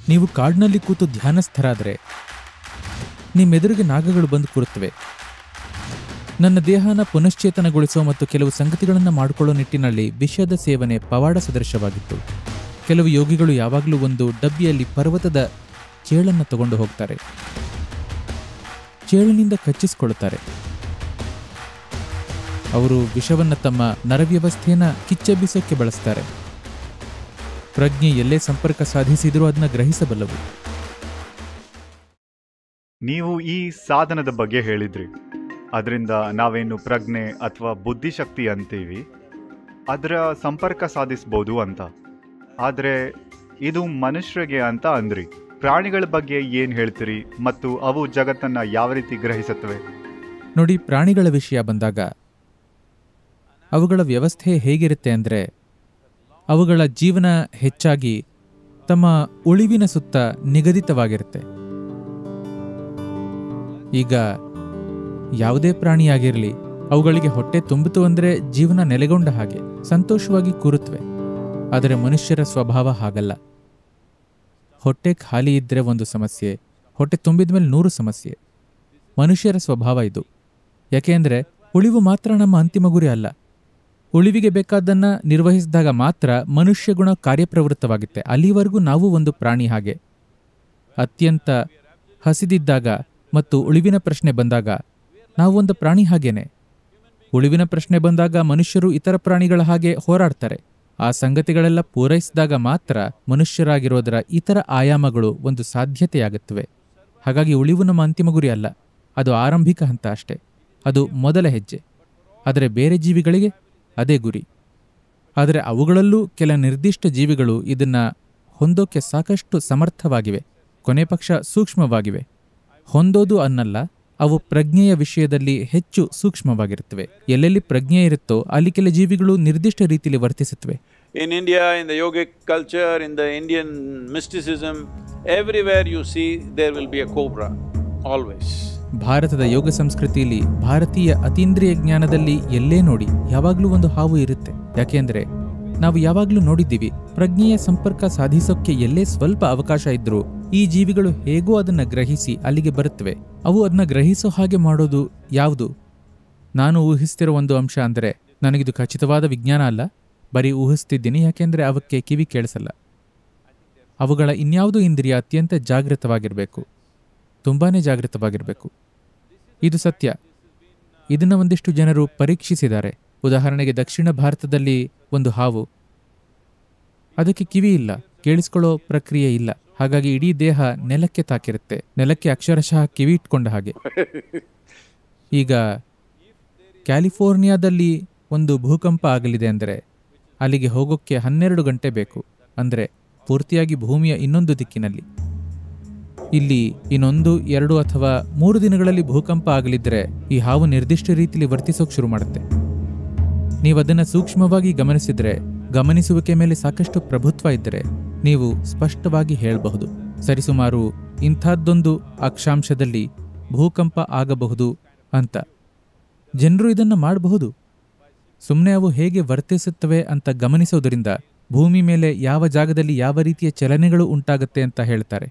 ನೀವು ಕಾಡಿನಲ್ಲಿ ಕೂತು ಧ್ಯಾನಸ್ಥರಾದರೆ ನಿಮ್ಮೆದುರಿಗೆ ನಾಗಗಳು ಬಂದು ಕೂರುತ್ತವೆ. ನನ್ನ ದೇಹನ ಪುನಶ್ಚೇತನಗೊಳಿಸೋ ಮತ್ತು ಕೆಲವು ಸಂಗತಿಗಳನ್ನು ಮಾಡಿಕೊಳ್ಳೋ ನಿಟ್ಟಿನಲ್ಲಿ ವಿಷದ ಸೇವನೆ ಪವಾಡ ಸದೃಶವಾಗಿತ್ತು. ಕೆಲವು ಯೋಗಿಗಳು ಯಾವಾಗಲೂ ಒಂದು ಡಬ್ಬಿಯಲ್ಲಿ ಪರ್ವತದ ಚೇಳನ್ನು ತಗೊಂಡು ಹೋಗ್ತಾರೆ. ಚೇಳಿನಿಂದ ಕಚ್ಚಿಸಿಕೊಳ್ಳುತ್ತಾರೆ. ಅವರು ವಿಷವನ್ನು ತಮ್ಮ ನರವ್ಯವಸ್ಥೆಯನ್ನು ಕಿಚ್ಚೆಬ್ಬಿಸೋಕ್ಕೆ ಬಳಸ್ತಾರೆ. ಪ್ರಜ್ಞೆ ಎಲ್ಲೇ ಸಂಪರ್ಕ ಸಾಧಿಸಿದರೂ ಅದನ್ನ ಗ್ರಹಿಸಬಲ್ಲವು. ನೀವು ಈ ಸಾಧನದ ಬಗ್ಗೆ ಹೇಳಿದ್ರಿ, ಅದರಿಂದ ನಾವೇನು ಪ್ರಜ್ಞೆ ಅಥವಾ ಬುದ್ಧಿಶಕ್ತಿ ಅಂತೀವಿ ಅದರ ಸಂಪರ್ಕ ಸಾಧಿಸ್ಬೋದು ಅಂತ. ಆದರೆ ಇದು ಮನುಷ್ಯರಿಗೆ ಅಂತ ಅಂದ್ರಿ. ಪ್ರಾಣಿಗಳ ಬಗ್ಗೆ ಏನು ಹೇಳ್ತೀರಿ ಮತ್ತು ಅವು ಜಗತ್ತನ್ನು ಯಾವ ರೀತಿ ಗ್ರಹಿಸುತ್ತವೆ? ನೋಡಿ, ಪ್ರಾಣಿಗಳ ವಿಷಯ ಬಂದಾಗ ಅವುಗಳ ವ್ಯವಸ್ಥೆ ಹೇಗಿರುತ್ತೆ ಅಂದರೆ, ಅವುಗಳ ಜೀವನ ಹೆಚ್ಚಾಗಿ ತಮ್ಮ ಉಳಿವಿನ ಸುತ್ತ ನಿಗದಿತವಾಗಿರುತ್ತೆ. ಈಗ ಯಾವುದೇ ಪ್ರಾಣಿಯಾಗಿರಲಿ, ಅವುಗಳಿಗೆ ಹೊಟ್ಟೆ ತುಂಬಿತು ಅಂದರೆ ಜೀವನ ನೆಲೆಗೊಂಡ ಹಾಗೆ ಸಂತೋಷವಾಗಿ ಕೂರುತ್ತವೆ. ಆದರೆ ಮನುಷ್ಯರ ಸ್ವಭಾವ ಹಾಗಲ್ಲ. ಹೊಟ್ಟೆ ಖಾಲಿ ಇದ್ದರೆ ಒಂದು ಸಮಸ್ಯೆ, ಹೊಟ್ಟೆ ತುಂಬಿದ ಮೇಲೆ 100 ಸಮಸ್ಯೆ. ಮನುಷ್ಯರ ಸ್ವಭಾವ ಇದು. ಯಾಕೆಂದರೆ ಉಳಿವು ಮಾತ್ರ ನಮ್ಮ ಅಂತಿಮ ಗುರಿ ಅಲ್ಲ. ಉಳಿವಿಗೆ ಬೇಕಾದ್ದನ್ನು ನಿರ್ವಹಿಸಿದಾಗ ಮಾತ್ರ ಮನುಷ್ಯ ಗುಣ ಕಾರ್ಯಪ್ರವೃತ್ತವಾಗುತ್ತೆ. ಅಲ್ಲಿವರೆಗೂ ನಾವು ಒಂದು ಪ್ರಾಣಿ ಹಾಗೆ. ಅತ್ಯಂತ ಹಸಿದಿದ್ದಾಗ ಮತ್ತು ಉಳಿವಿನ ಪ್ರಶ್ನೆ ಬಂದಾಗ ನಾವು ಒಂದು ಪ್ರಾಣಿ ಹಾಗೇನೆ. ಉಳಿವಿನ ಪ್ರಶ್ನೆ ಬಂದಾಗ ಮನುಷ್ಯರು ಇತರ ಪ್ರಾಣಿಗಳ ಹಾಗೆ ಹೋರಾಡ್ತಾರೆ. ಆ ಸಂಗತಿಗಳೆಲ್ಲ ಪೂರೈಸಿದಾಗ ಮಾತ್ರ ಮನುಷ್ಯರಾಗಿರೋದರ ಇತರ ಆಯಾಮಗಳು ಒಂದು ಸಾಧ್ಯತೆಯಾಗುತ್ತವೆ. ಹಾಗಾಗಿ ಉಳಿವು ನಮ್ಮ ಅಂತಿಮ ಗುರಿ ಅಲ್ಲ, ಅದು ಆರಂಭಿಕ ಹಂತ ಅಷ್ಟೇ. ಅದು ಮೊದಲ ಹೆಜ್ಜೆ. ಆದರೆ ಬೇರೆ ಜೀವಿಗಳಿಗೆ ಅದೇ ಗುರಿ. ಆದರೆ ಅವುಗಳಲ್ಲೂ ಕೆಲ ನಿರ್ದಿಷ್ಟ ಜೀವಿಗಳು ಇದನ್ನ ಹೊಂದೋಕೆ ಸಾಕಷ್ಟು ಸಮರ್ಥವಾಗಿವೆ, ಕೊನೆ ಪಕ್ಷ ಸೂಕ್ಷ್ಮವಾಗಿವೆ. ಹೊಂದೋದು ಅನ್ನಲ್ಲ, ಅವು ಪ್ರಜ್ಞೆಯ ವಿಷಯದಲ್ಲಿ ಹೆಚ್ಚು ಸೂಕ್ಷ್ಮವಾಗಿರುತ್ತವೆ. ಎಲ್ಲೆಲ್ಲಿ ಪ್ರಜ್ಞೆ ಇರುತ್ತೋ ಅಲ್ಲಿ ಕೆಲ ಜೀವಿಗಳು ನಿರ್ದಿಷ್ಟ ರೀತಿಯಲ್ಲಿ ವರ್ತಿಸುತ್ತವೆ. In India, in the yogic culture, in the Indian mysticism, everywhere you see there will be a cobra, always. ಭಾರತದ ಯೋಗ ಸಂಸ್ಕೃತಿಯಲ್ಲಿ, ಭಾರತೀಯ ಅತೀಂದ್ರಿಯ ಜ್ಞಾನದಲ್ಲಿ ಎಲ್ಲೇ ನೋಡಿ ಯಾವಾಗಲೂ ಒಂದು ಹಾವು ಇರುತ್ತೆ. ಯಾಕೆಂದ್ರೆ ನಾವು ಯಾವಾಗಲೂ ನೋಡಿದ್ದೀವಿ, ಪ್ರಜ್ಞೆಯ ಸಂಪರ್ಕ ಸಾಧಿಸೋಕ್ಕೆ ಎಲ್ಲೇ ಸ್ವಲ್ಪ ಅವಕಾಶ ಇದ್ರೂ ಈ ಜೀವಿಗಳು ಹೇಗೋ ಅದನ್ನ ಗ್ರಹಿಸಿ ಅಲ್ಲಿಗೆ ಬರುತ್ತವೆ. ಅವು ಅದನ್ನ ಗ್ರಹಿಸೋ ಹಾಗೆ ಮಾಡೋದು ಯಾವುದು? ನಾನು ಊಹಿಸ್ತಿರೋ ಒಂದು ಅಂಶ ಅಂದರೆ, ನನಗಿದು ಖಚಿತವಾದ ವಿಜ್ಞಾನ ಅಲ್ಲ, ಬರೀ ಊಹಿಸ್ತಿದ್ದೀನಿ. ಯಾಕೆಂದ್ರೆ ಅವಕ್ಕೆ ಕಿವಿ ಕೇಳಿಸಲ್ಲ. ಅವುಗಳ ಇನ್ಯಾವುದೋ ಇಂದ್ರಿಯ ಅತ್ಯಂತ ಜಾಗೃತವಾಗಿರಬೇಕು, ತುಂಬಾನೇ ಜಾಗೃತವಾಗಿರಬೇಕು. ಇದು ಸತ್ಯ. ಇದನ್ನ ಒಂದಿಷ್ಟು ಜನರು ಪರೀಕ್ಷಿಸಿದ್ದಾರೆ. ಉದಾಹರಣೆಗೆ ದಕ್ಷಿಣ ಭಾರತದಲ್ಲಿ ಒಂದು ಹಾವು, ಅದಕ್ಕೆ ಕಿವಿ ಇಲ್ಲ, ಕೇಳಿಸ್ಕೊಳ್ಳೋ ಪ್ರಕ್ರಿಯೆ ಇಲ್ಲ. ಹಾಗಾಗಿ ಇಡೀ ದೇಹ ನೆಲಕ್ಕೆ ತಾಕಿರುತ್ತೆ, ನೆಲಕ್ಕೆ ಅಕ್ಷರಶಃ ಕಿವಿ ಇಟ್ಕೊಂಡ ಹಾಗೆ. ಈಗ ಕ್ಯಾಲಿಫೋರ್ನಿಯಾದಲ್ಲಿ ಒಂದು ಭೂಕಂಪ ಆಗಲಿದೆ ಅಂದರೆ ಅಲ್ಲಿಗೆ ಹೋಗೋಕ್ಕೆ 12 ಗಂಟೆ ಬೇಕು. ಅಂದರೆ ಪೂರ್ತಿಯಾಗಿ ಭೂಮಿಯ ಇನ್ನೊಂದು ದಿಕ್ಕಿನಲ್ಲಿ. ಇಲ್ಲಿ ಇನ್ನೊಂದು 2 ಅಥವಾ 3 ದಿನಗಳಲ್ಲಿ ಭೂಕಂಪ ಆಗಲಿದ್ರೆ ಈ ಹಾವು ನಿರ್ದಿಷ್ಟ ರೀತಿಯಲ್ಲಿ ವರ್ತಿಸೋಕೆ ಶುರು ಮಾಡುತ್ತೆ. ನೀವದನ್ನು ಸೂಕ್ಷ್ಮವಾಗಿ ಗಮನಿಸಿದ್ರೆ, ಗಮನಿಸುವಿಕೆ ಮೇಲೆ ಸಾಕಷ್ಟು ಪ್ರಭುತ್ವ ಇದ್ದರೆ ನೀವು ಸ್ಪಷ್ಟವಾಗಿ ಹೇಳಬಹುದು, ಸರಿಸುಮಾರು ಇಂಥದ್ದೊಂದು ಅಕ್ಷಾಂಶದಲ್ಲಿ ಭೂಕಂಪ ಆಗಬಹುದು ಅಂತ. ಜನರು ಇದನ್ನು ಮಾಡಬಹುದು. ಸುಮ್ಮನೆ ಅವು ಹೇಗೆ ವರ್ತಿಸುತ್ತವೆ ಅಂತ ಗಮನಿಸೋದರಿಂದ ಭೂಮಿ ಮೇಲೆ ಯಾವ ಜಾಗದಲ್ಲಿ ಯಾವ ರೀತಿಯ ಚಲನೆಗಳು ಉಂಟಾಗುತ್ತೆ ಅಂತ ಹೇಳ್ತಾರೆ.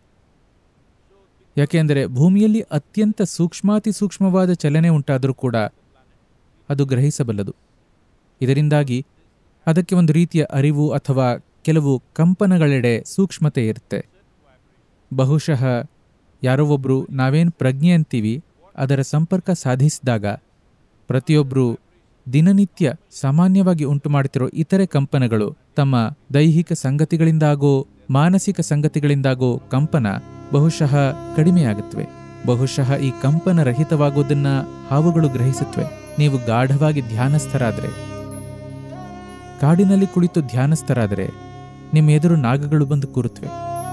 ಯಾಕೆಂದರೆ ಭೂಮಿಯಲ್ಲಿ ಅತ್ಯಂತ ಸೂಕ್ಷ್ಮಾತಿ ಸೂಕ್ಷ್ಮವಾದ ಚಲನೆ ಉಂಟಾದರೂ ಕೂಡ ಅದು ಗ್ರಹಿಸಬಲ್ಲದು. ಇದರಿಂದಾಗಿ ಅದಕ್ಕೆ ಒಂದು ರೀತಿಯ ಅರಿವು ಅಥವಾ ಕೆಲವು ಕಂಪನಗಳೆಡೆ ಸೂಕ್ಷ್ಮತೆ ಇರುತ್ತೆ. ಬಹುಶಃ ಯಾರೋ ಒಬ್ಬರು ನಾವೇನು ಪ್ರಜ್ಞೆ ಅಂತೀವಿ ಅದರ ಸಂಪರ್ಕ ಸಾಧಿಸಿದಾಗ ಪ್ರತಿಯೊಬ್ಬರು ದಿನನಿತ್ಯ ಸಾಮಾನ್ಯವಾಗಿ ಉಂಟು ಮಾಡುತ್ತಿರೋ ಇತರೆ ಕಂಪನಗಳು ತಮ್ಮ ದೈಹಿಕ ಸಂಗತಿಗಳಿಂದಾಗೋ ಮಾನಸಿಕ ಸಂಗತಿಗಳಿಂದಾಗೋ ಕಂಪನ ಬಹುಶಃ ಕಡಿಮೆಯಾಗುತ್ತವೆ. ಬಹುಶಃ ಈ ಕಂಪನ ರಹಿತವಾಗೋದನ್ನ ಹಾವುಗಳು ಗ್ರಹಿಸುತ್ತವೆ. ನೀವು ಗಾಢವಾಗಿ ಧ್ಯಾನಸ್ಥರಾದರೆ, ಕಾಡಿನಲ್ಲಿ ಕುಳಿತು ಧ್ಯಾನಸ್ಥರಾದರೆ ನಿಮ್ಮ ಎದುರು ನಾಗಗಳು ಬಂದು ಕೂರುತ್ತವೆ.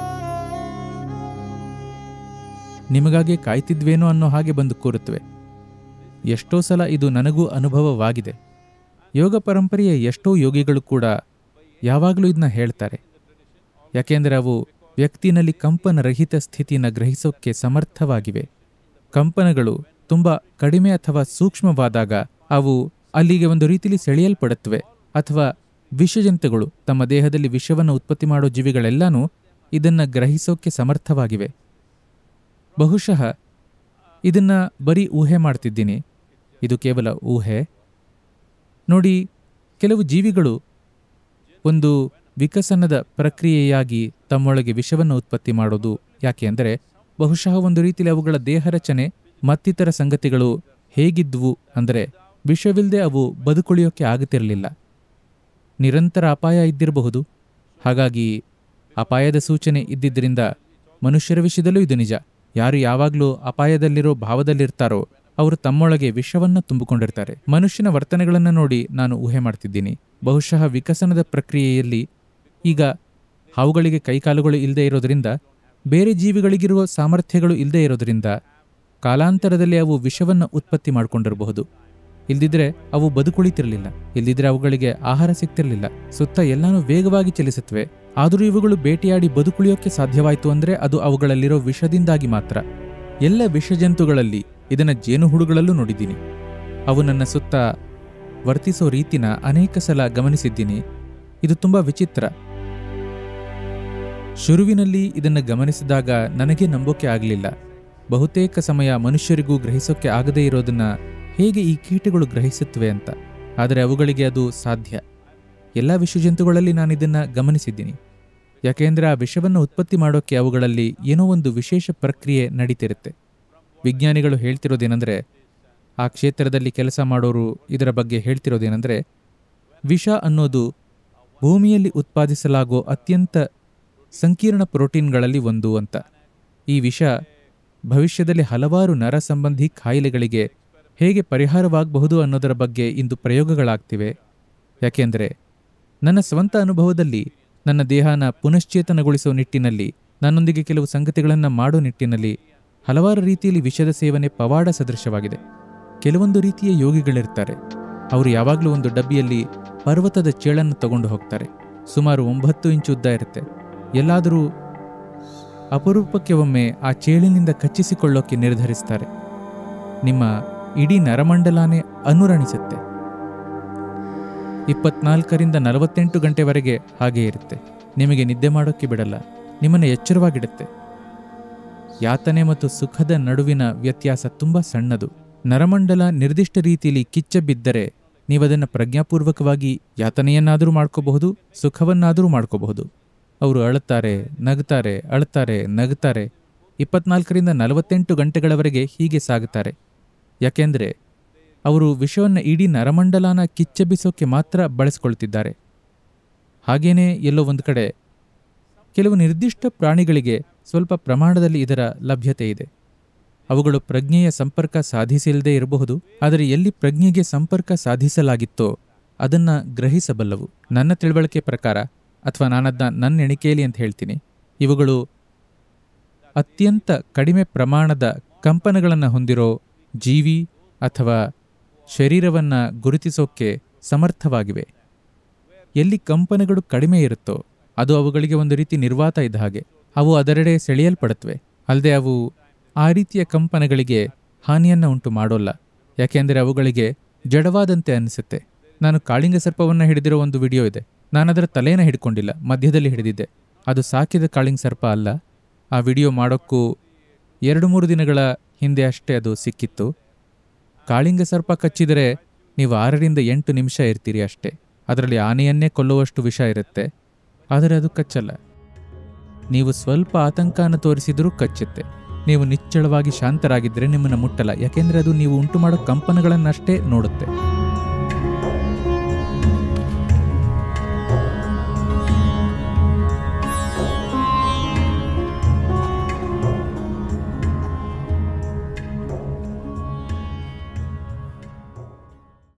ನಿಮಗಾಗೆ ಕಾಯ್ತಿದ್ವೇನೋ ಅನ್ನೋ ಹಾಗೆ ಬಂದು ಕೂರುತ್ತವೆ. ಎಷ್ಟೋ ಸಲ ಇದು ನನಗೂ ಅನುಭವವಾಗಿದೆ. ಯೋಗ ಪರಂಪರೆಯ ಎಷ್ಟೋ ಯೋಗಿಗಳು ಕೂಡ ಯಾವಾಗಲೂ ಇದನ್ನ ಹೇಳ್ತಾರೆ. ಯಾಕೆಂದರೆ ಅವು ವ್ಯಕ್ತಿನಲ್ಲಿ ಕಂಪನರಹಿತ ಸ್ಥಿತಿಯನ್ನು ಗ್ರಹಿಸೋಕ್ಕೆ ಸಮರ್ಥವಾಗಿವೆ. ಕಂಪನಗಳು ತುಂಬ ಕಡಿಮೆ ಅಥವಾ ಸೂಕ್ಷ್ಮವಾದಾಗ ಅವು ಅಲ್ಲಿಗೆ ಒಂದು ರೀತಿಯಲ್ಲಿ ಸೆಳೆಯಲ್ಪಡುತ್ತವೆ. ಅಥವಾ ವಿಷಜಂತುಗಳು, ತಮ್ಮ ದೇಹದಲ್ಲಿ ವಿಷವನ್ನು ಉತ್ಪತ್ತಿ ಮಾಡೋ ಜೀವಿಗಳೆಲ್ಲಾನು ಇದನ್ನು ಗ್ರಹಿಸೋಕ್ಕೆ ಸಮರ್ಥವಾಗಿವೆ. ಬಹುಶಃ ಇದನ್ನು ಬರೀ ಊಹೆ ಮಾಡ್ತಿದ್ದೀನಿ, ಇದು ಕೇವಲ ಊಹೆ. ನೋಡಿ, ಕೆಲವು ಜೀವಿಗಳು ಒಂದು ವಿಕಸನದ ಪ್ರಕ್ರಿಯೆಯಾಗಿ ತಮ್ಮೊಳಗೆ ವಿಷವನ್ನು ಉತ್ಪತ್ತಿ ಮಾಡೋದು ಯಾಕೆ ಅಂದರೆ, ಬಹುಶಃ ಒಂದು ರೀತಿಯಲ್ಲಿ ಅವುಗಳ ದೇಹ ರಚನೆ ಮತ್ತಿತರ ಸಂಗತಿಗಳು ಹೇಗಿದ್ವು ಅಂದರೆ ವಿಷವಿಲ್ಲದೆ ಅವು ಬದುಕುಳಿಯೋಕ್ಕೆ ಆಗುತ್ತಿರಲಿಲ್ಲ. ನಿರಂತರ ಅಪಾಯ ಇದ್ದಿರಬಹುದು. ಹಾಗಾಗಿ ಅಪಾಯದ ಸೂಚನೆ ಇದ್ದಿದ್ದರಿಂದ ಮನುಷ್ಯರ ವಿಷಯದಲ್ಲೂ ಇದು ನಿಜ. ಯಾರು ಯಾವಾಗಲೂ ಅಪಾಯದಲ್ಲಿರೋ ಭಾವದಲ್ಲಿರ್ತಾರೋ ಅವರು ತಮ್ಮೊಳಗೆ ವಿಷವನ್ನು ತುಂಬಿಕೊಂಡಿರ್ತಾರೆ. ಮನುಷ್ಯನ ವರ್ತನೆಗಳನ್ನು ನೋಡಿ ನಾನು ಊಹೆ ಮಾಡ್ತಿದ್ದೀನಿ. ಬಹುಶಃ ವಿಕಸನದ ಪ್ರಕ್ರಿಯೆಯಲ್ಲಿ ಈಗ ಹಾವುಗಳಿಗೆ ಕೈಕಾಲುಗಳು ಇಲ್ಲದೆ ಇರೋದರಿಂದ, ಬೇರೆ ಜೀವಿಗಳಿಗಿರುವ ಸಾಮರ್ಥ್ಯಗಳು ಇಲ್ಲದೆ ಇರೋದರಿಂದ ಕಾಲಾಂತರದಲ್ಲಿ ಅವು ವಿಷವನ್ನು ಉತ್ಪತ್ತಿ ಮಾಡಿಕೊಂಡಿರಬಹುದು. ಇಲ್ದಿದ್ರೆ ಅವು ಬದುಕುಳಿತಿರಲಿಲ್ಲ. ಇಲ್ದಿದ್ರೆ ಅವುಗಳಿಗೆ ಆಹಾರ ಸಿಗ್ತಿರಲಿಲ್ಲ. ಸುತ್ತ ಎಲ್ಲಾನು ವೇಗವಾಗಿ ಚಲಿಸುತ್ತವೆ. ಆದರೂ ಇವುಗಳು ಬೇಟೆಯಾಡಿ ಬದುಕುಳಿಯೋಕ್ಕೆ ಸಾಧ್ಯವಾಯಿತು ಅಂದರೆ ಅದು ಅವುಗಳಲ್ಲಿರೋ ವಿಷದಿಂದಾಗಿ ಮಾತ್ರ. ಎಲ್ಲ ವಿಷಜಂತುಗಳಲ್ಲಿ, ಇದನ್ನ ಜೇನುಹುಳುಗಳಲ್ಲೂ ನೋಡಿದ್ದೀನಿ. ಅವು ನನ್ನ ಸುತ್ತ ವರ್ತಿಸೋ ರೀತಿನ ಅನೇಕ ಸಲ ಗಮನಿಸಿದ್ದೀನಿ. ಇದು ತುಂಬಾ ವಿಚಿತ್ರ. ಶುರುವಿನಲ್ಲಿ ಇದನ್ನು ಗಮನಿಸಿದಾಗ ನನಗೆ ನಂಬೋಕೆ ಆಗಲಿಲ್ಲ. ಬಹುತೇಕ ಸಮಯ ಮನುಷ್ಯರಿಗೂ ಗ್ರಹಿಸೋಕೆ ಆಗದೇ ಇರೋದನ್ನ ಹೇಗೆ ಈ ಕೀಟಗಳು ಗ್ರಹಿಸುತ್ತವೆ ಅಂತ. ಆದರೆ ಅವುಗಳಿಗೆ ಅದು ಸಾಧ್ಯ. ಎಲ್ಲ ವಿಷಜಂತುಗಳಲ್ಲಿ ನಾನಿದನ್ನು ಗಮನಿಸಿದ್ದೀನಿ. ಯಾಕೆಂದರೆ ಆ ವಿಷವನ್ನು ಉತ್ಪತ್ತಿ ಮಾಡೋಕ್ಕೆ ಅವುಗಳಲ್ಲಿ ಏನೋ ಒಂದು ವಿಶೇಷ ಪ್ರಕ್ರಿಯೆ ನಡೀತಿರುತ್ತೆ. ವಿಜ್ಞಾನಿಗಳು ಹೇಳ್ತಿರೋದೇನೆಂದರೆ, ಆ ಕ್ಷೇತ್ರದಲ್ಲಿ ಕೆಲಸ ಮಾಡೋರು ಇದರ ಬಗ್ಗೆ ಹೇಳ್ತಿರೋದೇನೆಂದರೆ, ವಿಷ ಅನ್ನೋದು ಭೂಮಿಯಲ್ಲಿ ಉತ್ಪಾದಿಸಲಾಗೋ ಅತ್ಯಂತ ಸಂಕೀರ್ಣ ಪ್ರೋಟೀನ್ಗಳಲ್ಲಿ ಒಂದು ಅಂತ. ಈ ವಿಷ ಭವಿಷ್ಯದಲ್ಲಿ ಹಲವಾರು ನರ ಸಂಬಂಧಿ ಕಾಯಿಲೆಗಳಿಗೆ ಹೇಗೆ ಪರಿಹಾರವಾಗಬಹುದು ಅನ್ನೋದರ ಬಗ್ಗೆ ಇಂದು ಪ್ರಯೋಗಗಳಾಗ್ತಿವೆ. ಯಾಕೆಂದರೆ ನನ್ನ ಸ್ವಂತ ಅನುಭವದಲ್ಲಿ ನನ್ನ ದೇಹನ ಪುನಶ್ಚೇತನಗೊಳಿಸೋ ನಿಟ್ಟಿನಲ್ಲಿ, ನನ್ನೊಂದಿಗೆ ಕೆಲವು ಸಂಗತಿಗಳನ್ನು ಮಾಡೋ ನಿಟ್ಟಿನಲ್ಲಿ ಹಲವಾರು ರೀತಿಯಲ್ಲಿ ವಿಷದ ಸೇವನೆ ಪವಾಡ ಸದೃಶವಾಗಿದೆ. ಕೆಲವೊಂದು ರೀತಿಯ ಯೋಗಿಗಳಿರ್ತಾರೆ. ಅವರು ಯಾವಾಗಲೂ ಒಂದು ಡಬ್ಬಿಯಲ್ಲಿ ಪರ್ವತದ ಚೇಳನ್ನು ತಗೊಂಡು ಹೋಗ್ತಾರೆ. ಸುಮಾರು 9 ಇಂಚು ಉದ್ದ ಇರುತ್ತೆ. ಎಲ್ಲಾದರೂ ಅಪರೂಪಕ್ಕೆ ಒಮ್ಮೆ ಆ ಚೇಳಿನಿಂದ ಕಚ್ಚಿಸಿಕೊಳ್ಳೋಕೆ ನಿರ್ಧರಿಸ್ತಾರೆ. ನಿಮ್ಮ ಇಡೀ ನರಮಂಡಲನೇ ಅನುರಣಿಸುತ್ತೆ. 24ರಿಂದ 48 ಗಂಟೆವರೆಗೆ ಹಾಗೇ ಇರುತ್ತೆ. ನಿಮಗೆ ನಿದ್ದೆ ಮಾಡೋಕ್ಕೆ ಬಿಡಲ್ಲ. ನಿಮ್ಮನ್ನು ಎಚ್ಚರವಾಗಿಡುತ್ತೆ. ಯಾತನೆ ಮತ್ತು ಸುಖದ ನಡುವಿನ ವ್ಯತ್ಯಾಸ ತುಂಬ ಸಣ್ಣದು. ನರಮಂಡಲ ನಿರ್ದಿಷ್ಟ ರೀತಿಯಲ್ಲಿ ಕಿಚ್ಚ ಬಿದ್ದರೆ ನೀವದನ್ನು ಪ್ರಜ್ಞಾಪೂರ್ವಕವಾಗಿ ಯಾತನೆಯನ್ನಾದರೂ ಮಾಡ್ಕೋಬಹುದು, ಸುಖವನ್ನಾದರೂ ಮಾಡ್ಕೋಬಹುದು. ಅವರು ಅಳುತ್ತಾರೆ, ನಗುತ್ತಾರೆ, ಅಳುತ್ತಾರೆ, ನಗುತ್ತಾರೆ. 24ರಿಂದ 48 ಗಂಟೆಗಳವರೆಗೆ ಹೀಗೆ ಸಾಗುತ್ತಾರೆ. ಯಾಕೆಂದರೆ ಅವರು ವಿಷವನ್ನು ಇಡೀ ನರಮಂಡಲನ ಕಿಚ್ಚೆಬ್ಬಿಸೋಕೆ ಮಾತ್ರ ಬಳಸ್ಕೊಳ್ತಿದ್ದಾರೆ. ಹಾಗೇನೇ ಎಲ್ಲೋ ಒಂದು ಕಡೆ ಕೆಲವು ನಿರ್ದಿಷ್ಟ ಪ್ರಾಣಿಗಳಿಗೆ ಸ್ವಲ್ಪ ಪ್ರಮಾಣದಲ್ಲಿ ಇದರ ಲಭ್ಯತೆ ಇದೆ. ಅವುಗಳು ಪ್ರಜ್ಞೆಯ ಸಂಪರ್ಕ ಸಾಧಿಸಿಲ್ಲದೆ ಇರಬಹುದು, ಆದರೆ ಎಲ್ಲಿ ಪ್ರಜ್ಞೆಗೆ ಸಂಪರ್ಕ ಸಾಧಿಸಲಾಗಿತ್ತೋ ಅದನ್ನು ಗ್ರಹಿಸಬಲ್ಲವು. ನನ್ನ ತಿಳುವಳಿಕೆ ಪ್ರಕಾರ, ಅಥವಾ ನಾನದನ್ನ ನನ್ನ ಎಣಿಕೆಯಲ್ಲಿ ಅಂತ ಹೇಳ್ತೀನಿ, ಇವುಗಳು ಅತ್ಯಂತ ಕಡಿಮೆ ಪ್ರಮಾಣದ ಕಂಪನಗಳನ್ನು ಹೊಂದಿರೋ ಜೀವಿ ಅಥವಾ ಶರೀರವನ್ನು ಗುರುತಿಸೋಕ್ಕೆ ಸಮರ್ಥವಾಗಿವೆ. ಎಲ್ಲಿ ಕಂಪನಗಳು ಕಡಿಮೆ ಇರುತ್ತೋ ಅದು ಅವುಗಳಿಗೆ ಒಂದು ರೀತಿ ನಿರ್ವಾತ ಇದ್ದ ಹಾಗೆ. ಅವು ಅದರೆಡೆ ಸೆಳೆಯಲ್ಪಡುತ್ತವೆ. ಅಲ್ಲದೆ ಅವು ಆ ರೀತಿಯ ಕಂಪನಗಳಿಗೆ ಹಾನಿಯನ್ನು ಉಂಟು ಮಾಡೋಲ್ಲ. ಯಾಕೆಂದರೆ ಅವುಗಳಿಗೆ ಜಡವಾದಂತೆ ಅನಿಸುತ್ತೆ. ನಾನು ಕಾಳಿಂಗ ಸರ್ಪವನ್ನು ಹಿಡಿದಿರೋ ಒಂದು ವಿಡಿಯೋ ಇದೆ. ನಾನದರ ತಲೆಯನ್ನು ಹಿಡ್ಕೊಂಡಿಲ್ಲ, ಮಧ್ಯದಲ್ಲಿ ಹಿಡಿದಿದ್ದೆ. ಅದು ಸಾಕಿದ ಕಾಳಿಂಗ ಸರ್ಪ ಅಲ್ಲ. ಆ ವಿಡಿಯೋ ಮಾಡೋಕ್ಕೂ 2-3 ದಿನಗಳ ಹಿಂದೆ ಅಷ್ಟೇ ಅದು ಸಿಕ್ಕಿತ್ತು. ಕಾಳಿಂಗ ಸರ್ಪ ಕಚ್ಚಿದರೆ ನೀವು 6ರಿಂದ 8 ನಿಮಿಷ ಇರ್ತೀರಿ ಅಷ್ಟೇ. ಅದರಲ್ಲಿ ಆನೆಯನ್ನೇ ಕೊಲ್ಲುವಷ್ಟು ವಿಷ ಇರುತ್ತೆ. ಆದರೆ ಅದು ಕಚ್ಚಲ್ಲ. ನೀವು ಸ್ವಲ್ಪ ಆತಂಕನ ತೋರಿಸಿದರೂ ಕಚ್ಚುತ್ತೆ. ನೀವು ನಿಚ್ಚಳವಾಗಿ ಶಾಂತರಾಗಿದ್ದರೆ ನಿಮ್ಮನ್ನು ಮುಟ್ಟಲ್ಲ. ಯಾಕೆಂದರೆ ಅದು ನೀವು ಉಂಟು ಮಾಡೋ ಕಂಪನಗಳನ್ನಷ್ಟೇ ನೋಡುತ್ತೆ.